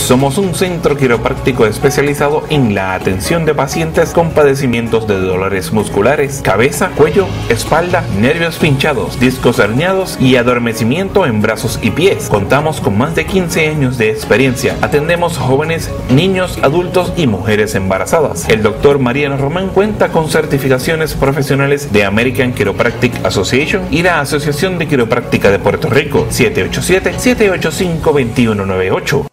Somos un centro quiropráctico especializado en la atención de pacientes con padecimientos de dolores musculares, cabeza, cuello, espalda, nervios pinchados, discos herniados y adormecimiento en brazos y pies. Contamos con más de 15 años de experiencia. Atendemos jóvenes, niños, adultos y mujeres embarazadas. El doctor Mariano Román cuenta con certificaciones profesionales de American Chiropractic Association y la Asociación de Quiropráctica de Puerto Rico. 787-785-2198.